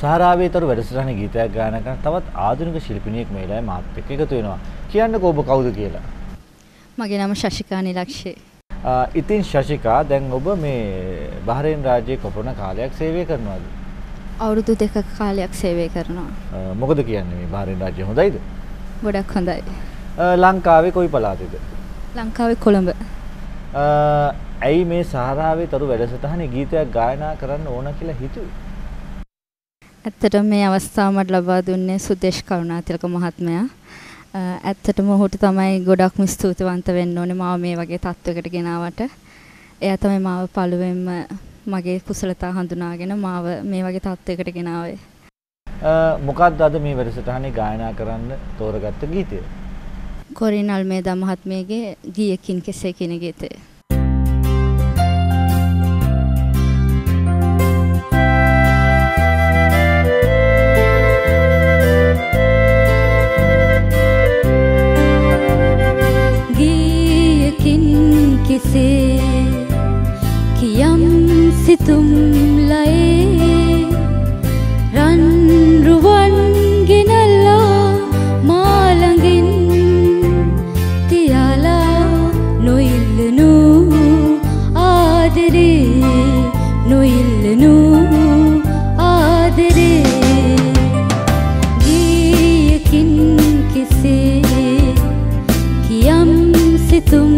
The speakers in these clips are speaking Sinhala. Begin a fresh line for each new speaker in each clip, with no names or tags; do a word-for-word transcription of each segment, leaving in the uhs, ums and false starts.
සාරාවේතර වැඩසටහනේ ගීතයක් ගායනා කරන තවත් ආධුනික ශිල්පිනියෙක් මේ වෙලාවේ මාත් එක්ක එකතු වෙනවා. කියන්නකෝ ඔබ කවුද කියලා?
මගේ නම ශශිකා නිලක්ෂේ.
ඉතින් ශශිකා දැන් ඔබ මේ බහරේන් රාජ්‍යයේ කොපමණ කාලයක් සේවය කරනවද?
අවුරුදු දෙකක කාලයක් සේවය කරනවා.
මොකද කියන්නේ මේ බහරේන් රාජ්‍ය හොඳයිද?
ගොඩක් හොඳයි.
ලංකාවේ කොයි පළාතේද?
ලංකාවේ කොළඹ.
ඇයි මේ සාරාවේතර වැඩසටහනේ ගීතයක් ගායනා කරන්න ඕන කියලා හිතුවේ?
ඇත්තටම මේ අවස්ථාව මට ලබා දුන්නේ සුදේශ් කරුණාතිලක මහත්මයා. ඇත්තටම ඔහුට තමයි ගොඩක්ම ස්තුතිවන්ත වෙන්න ඕනේ මාව මේ වගේ තත්වයකට ගෙනාවට. එයා තමයි මාව පළුවෙන්ම මගේ කුසලතා හඳුනාගෙන මාව මේ වගේ තත්වයකට ගෙනාවේ.
මොකක්ද අද මේ වැඩසටහනේ ගායනා කරන්න තෝරගත්ත ගීතය?
කොරින් අල්මේදා මහත්මියගේ ගීයකින් කෙසේ කියන ගීතය.
किसे कियम सितुम लाए रन रुवन गिनला मालंगिन तियाला නොඉල්ලනු ආදරේ නොඉල්ලනු ආදරේ ගීයකින් කෙසේ කියම් සිතුම්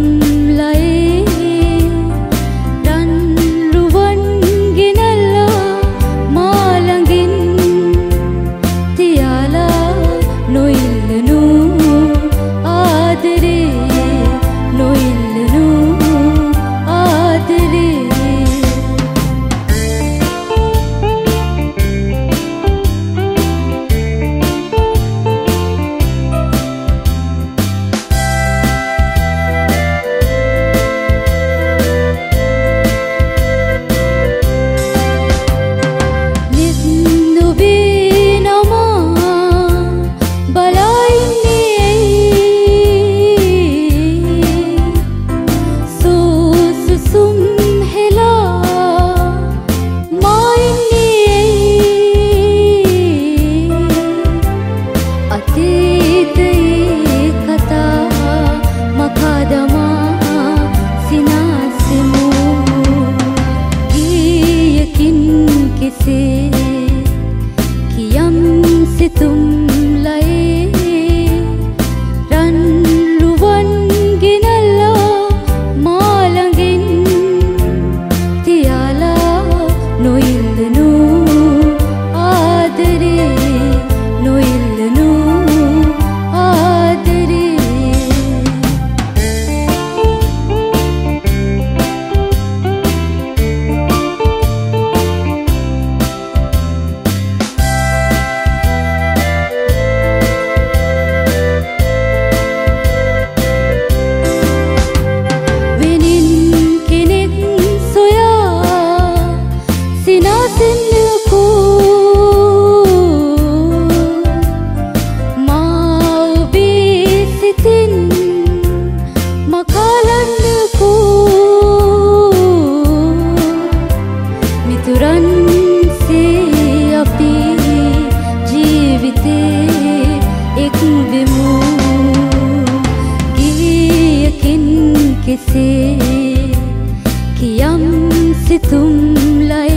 किसे कियम सितुम लाए